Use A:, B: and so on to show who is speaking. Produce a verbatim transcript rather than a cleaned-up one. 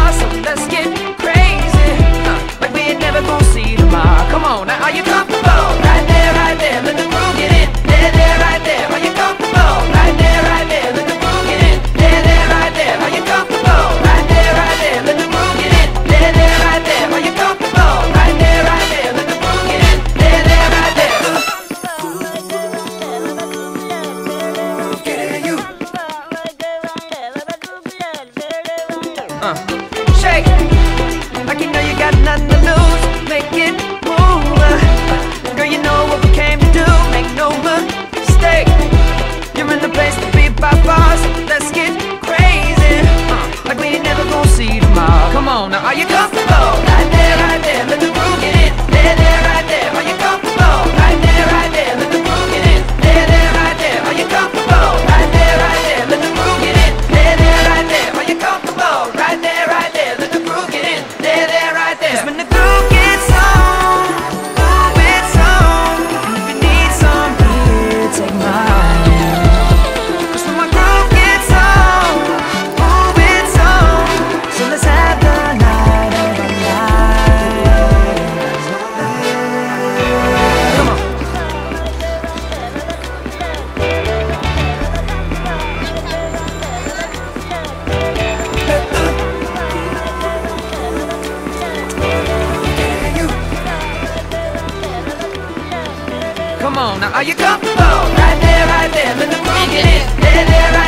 A: far, so let's get crazy, uh, like we ain't never gonna see tomorrow. Come on, now are you comfortable? Right there, right there, let the groove get in. There, there, right there, are you comfortable? Right there, right there, let the groove get in. There, there, right there, are you comfortable? Right there, right there, let the groove get in. There, there, right there, are you comfortable? Right there, right there, let the groove get in. There, there, right there. Get in you. Uh, shake like you know you got nothing to lose. Make it move, uh, girl. You know what we came to do. Make no mistake, you're in the place to be by far. So let's get crazy, uh, like we ain't never gonna see tomorrow. Come on, now are you comfortable? Right there, right there, let the groove get in. There, there, right there, are you comfortable? Right there, right there, let the groove get in. There, there, right there, are you comfortable? Right there, right there, let the groove get in. There, there, right there, are you comfortable? Right there, right there, let the groove get in. There, there, right there. 'Cause when the groove gets on, ooh, it's on. And if you need some here, take my hand. 'Cause when my groove gets on, ooh, it's on. So let's have the night of our lives. Come on. Come on, now are you comfortable? Right there, right there, let the groove get in. There, there, right